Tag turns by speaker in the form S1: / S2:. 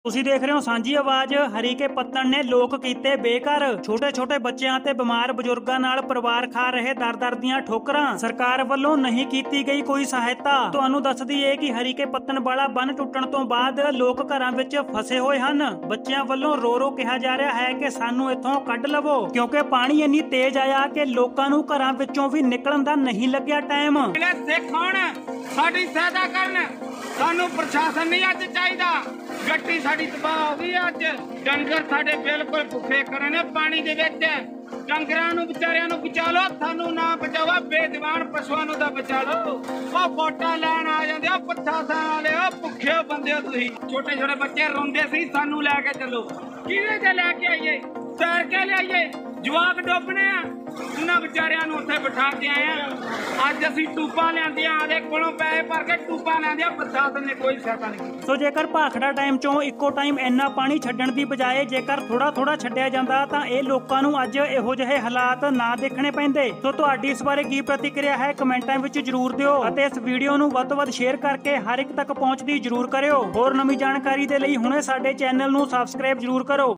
S1: ਤੁਸੀਂ ਦੇਖ ਰਹੇ ਹੋ ਸਾਂਝੀ ਆਵਾਜ਼। ਹਰੀਕੇ ਪੱਤਣ ਨੇ ਲੋਕ ਕੀਤੇ ਬੇਘਰ। ਛੋਟੇ ਛੋਟੇ ਬੱਚਿਆਂ ਤੇ ਬਿਮਾਰ ਬਜ਼ੁਰਗਾਂ ਨਾਲ ਪਰਿਵਾਰ ਖਾ ਰਹੇ ਦਰ-ਦਰ ਦੀਆਂ ਠੋਕਰਾਂ। ਸਰਕਾਰ ਵੱਲੋਂ ਨਹੀਂ ਕੀਤੀ ਗਈ ਕੋਈ ਸਹਾਇਤਾ। ਤੁਹਾਨੂੰ ਦੱਸ ਦਈਏ ਕਿ ਹਰੀਕੇ ਪੱਤਣ ਵਾਲਾ ਬੰਨ ਟੁੱਟਣ ਤੋਂ ਬਾਅਦ ਲੋਕ ਘਰਾਂ ਵਿੱਚ ਫਸੇ ਹੋਏ ਹਨ। ਬੱਚਿਆਂ ਵੱਲੋਂ ਰੋ ਰੋ ਕਿਹਾ ਜਾ ਰਿਹਾ ਹੈ ਕਿ ਸਾਨੂੰ ਇੱਥੋਂ ਕੱਢ ਲਵੋ, ਕਿਉਂਕਿ ਪਾਣੀ ਇੰਨੀ ਤੇਜ਼ ਆਇਆ ਕਿ ਲੋਕਾਂ ਨੂੰ ਘਰਾਂ ਵਿੱਚੋਂ ਵੀ ਨਿਕਲਣ ਦਾ ਨਹੀਂ ਲੱਗਿਆ ਟਾਈਮ।
S2: ਸਿੱਖ ਹੋਣ, ਸਾਡੀ ਸਹਾਇਤਾ ਕਰਨ। ਸਾਨੂੰ ਪ੍ਰਸ਼ਾਸਨ ਨਹੀਂ ਅੱਜ ਚਾਹੀਦਾ। ਗੱਟੀ ਸਾਡੀ ਤਬਾਹ ਹੋ ਗਈ ਅੱਜ। ਡੰਗਰ ਸਾਡੇ ਬਿਲਕੁਲ ਭੁੱਖੇ ਖੜੇ ਨੇ ਪਾਣੀ ਦੇ ਵਿੱਚ। ਡੰਗਰਾਂ ਨੂੰ ਵਿਚਾਰਿਆਂ ਨੂੰ ਬਚਾ ਲਓ, ਸਾਨੂੰ ਨਾ ਬਚਾਓ। ਬੇਜਵਾਨ ਪਸ਼ੂਆਂ ਨੂੰ ਤਾਂ ਬਚਾ ਲਓ। ਉਹ ਵੋਟਾਂ ਲੈਣ ਆ ਜਾਂਦੇ ਆ ਪ੍ਰਸ਼ਾਸਨ ਵਾਲੇ। ਉਹ ਭੁੱਖੇ ਬੰਦੇ ਹੋ ਤੁਸੀਂ। ਛੋਟੇ ਛੋਟੇ ਬੱਚੇ ਰੋਂਦੇ ਸੀ, ਸਾਨੂੰ ਲੈ ਕੇ ਚੱਲੋ। ਕਿਹਦੇ ਤੇ ਲੈ ਕੇ ਆਈਏ? ਤੈਰ ਕੇ ਲਿਆਈਏ? ਜਵਾਕ ਡੁੱਬਣੇ ਆ, ਉਹਨਾਂ ਵਿਚਾਰਿਆਂ ਨੂੰ ਉੱਥੇ ਬਿਠਾ ਕੇ ਆਏ ਆ। ਅੱਜ ਅਸੀਂ ਟੂਪਾਂ ਲਿਆਂਦੀਆਂ, ਆਦੇ ਕੋਲੋਂ ਪੈਸੇ ਭਰ ਕੇ ਟੂਪਾਂ ਲਿਆਂਦੀਆਂ। ਪ੍ਰਸ਼ਾਸਨ ਨੇ ਕੋਈ ਸਹਾਇਤਾ ਨਹੀਂ ਕੀਤੀ।
S1: ਸੋ ਜੇਕਰ ਭਾਖੜਾ ਟਾਈਮ ਚੋਂ ਇੱਕੋ ਟਾਈਮ ਇੰਨਾ ਪਾਣੀ ਛੱਡਣ ਦੀ ਬਜਾਏ ਜੇਕਰ ਥੋੜਾ ਥੋੜਾ ਛੱਡਿਆ ਜਾਂਦਾ ਤਾਂ ਇਹ ਲੋਕਾਂ ਨੂੰ ਅੱਜ ਇਹੋ ਜਿਹੇ ਹਾਲਾਤ ਨਾ ਦੇਖਣੇ ਪੈਂਦੇ। ਸੋ ਤੁਹਾਡੀ ਇਸ ਬਾਰੇ ਕੀ ਪ੍ਰਤੀਕਿਰਿਆ ਹੈ ਕਮੈਂਟਾਂ ਵਿੱਚ ਜਰੂਰ ਦਿਓ ਅਤੇ ਇਸ ਵੀਡੀਓ ਨੂੰ ਵੱਧ ਤੋਂ ਵੱਧ ਸ਼ੇਅਰ ਕਰਕੇ ਹਰ ਇੱਕ ਤੱਕ ਪਹੁੰਚਦੀ ਜਰੂਰ ਕਰਿਓ। ਹੋਰ ਨਵੀਂ ਜਾਣਕਾਰੀ ਦੇ ਲਈ ਹੁਣੇ ਸਾਡੇ ਚੈਨਲ ਨੂੰ ਸਬਸਕ੍ਰਾਈਬ ਜਰੂਰ ਕਰੋ।